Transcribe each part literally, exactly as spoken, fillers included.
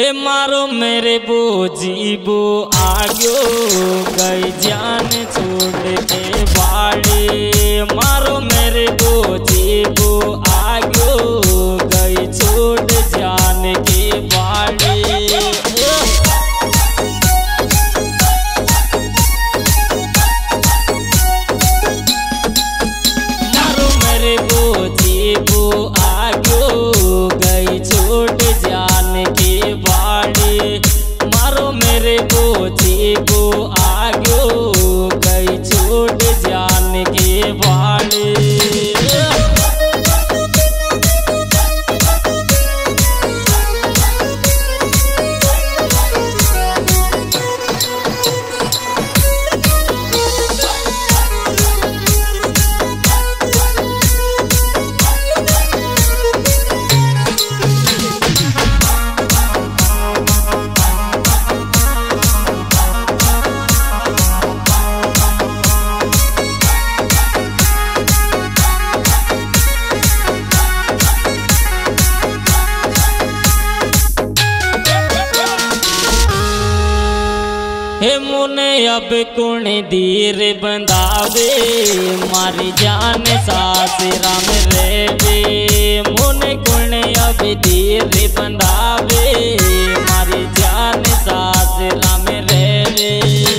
हे मारो मेरे बोजी बो आग्यो गई जान छोड़ के बाड़ी। मारो मेरे बोजी बो आग्यो गई छोड़ जान के बाड़ी। मारो मेरे बोजी बो आग्यो गई छोड़ जान के बाड़ी। मारो मेरे बोझी को आग्यो गई छोड़ जान के बाड़ी। हे मुने अब कुण धीर बंधावे मारी जान सास राम रेवे। मुने कुण अब धीर बंधावे मारी जान सास राम रेवे।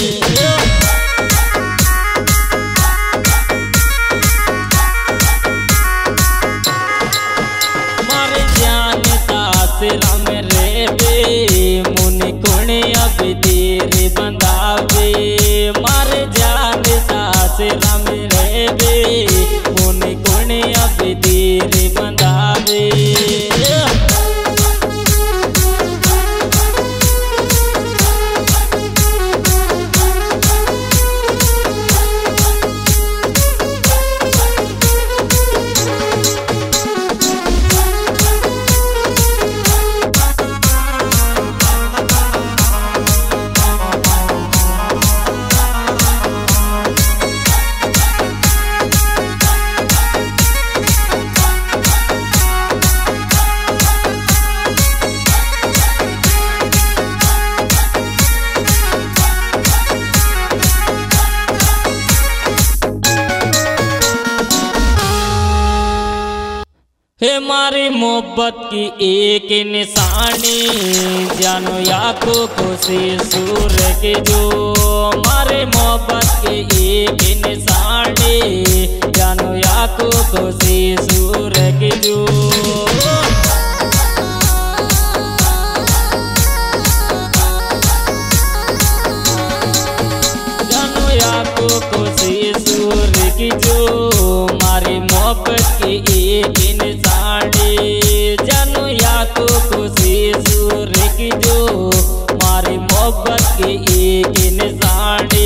मारी जान सास राम रेवे मुने कुण अब धीर बंधावे मारे जान सास राम रेवे। मुने कुण अब धीर बंधावे। हे मारी मोहब्बत की एक निशानी जानो याको खुशी सूर के जो। मारे मोहब्बत की एक निशानी जानो याको खुशी सूर के जो। जानो याको खुशी सूर की जो। मारी मोहब्बत की एक निशानी जानो याको खुशी सूर की जो। मारी मोहब्बत की एक निशानी।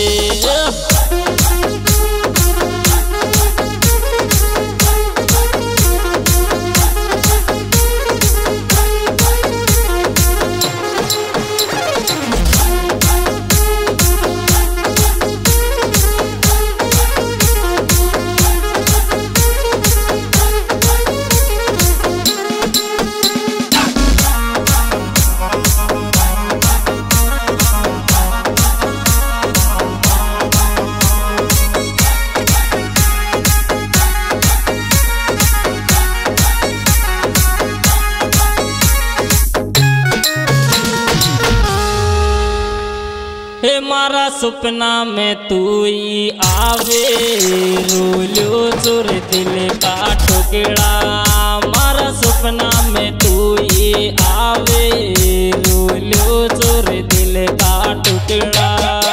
हे मारा सपना में तू ही आवे रोलो चोर दिल का टुकड़ा। मारा सपना में तू ही आवे रोलो चोर दिल का टुकड़ा।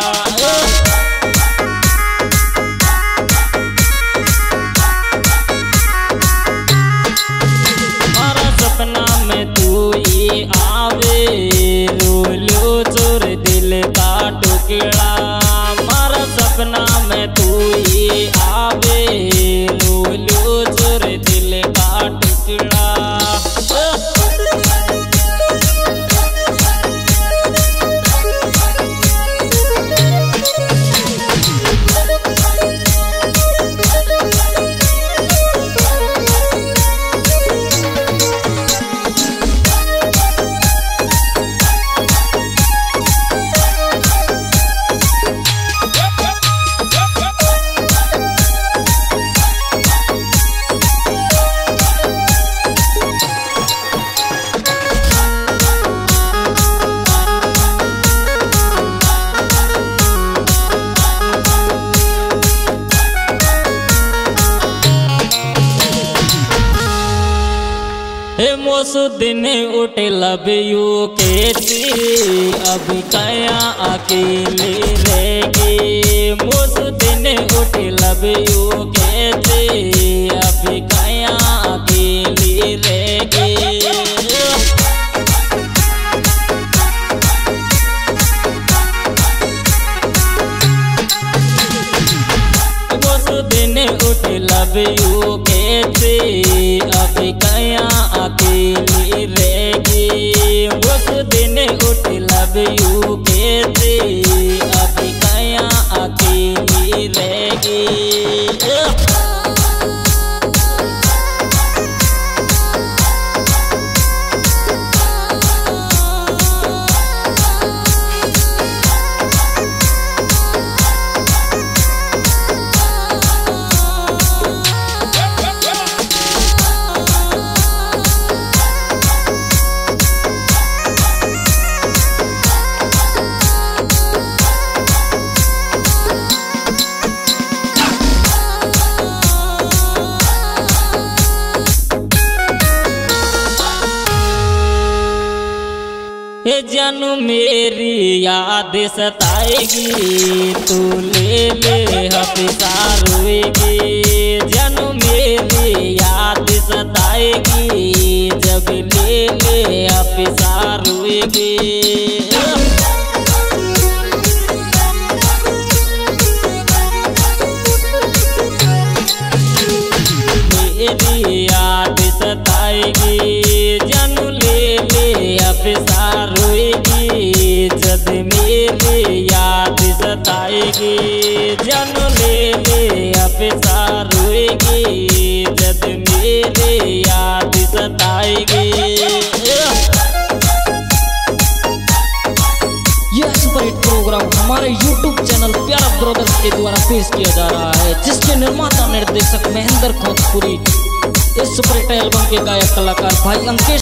मारा सपना में तू ही आवे रोलो चोर दिल का टुकड़ा। मारा सपना में तू ही आवे रोलो चोर दिल हे मोसु दिन उठे लब यू कहती अब कया अकेले रहेगी। मोसु दिन उठे लब यू कहती अब कया अकेले रहेगी। मोसु दिन उठे लब यू कहती अब कया अकेली रहेगी। उस दिन उठ लब यू कहते अब कया अकेली रहेगी। हे जानू मेरी याद सताएगी तू ले ले हफ्ता रोएगी। जानू मेरी याद सताएगी जब ले ले हफ्ता रोएगी। मेरी याद सताएगी जानू ले ले हफ्ता रोएगी जब मेरी याद सताएगी। जानू ले ले हफ्ता रोएगी जब मेरी याद सताएगी। यह सुपर हिट प्रोग्राम हमारे यूट्यूब चैनल प्यारा ब्रदर्स के द्वारा पेश किया जा रहा है, जिसके निर्माता निर्देशक महेंद्र खोतपुरी। इस सुपर हिट एल्बम के गायक कलाकार भाई अंकेश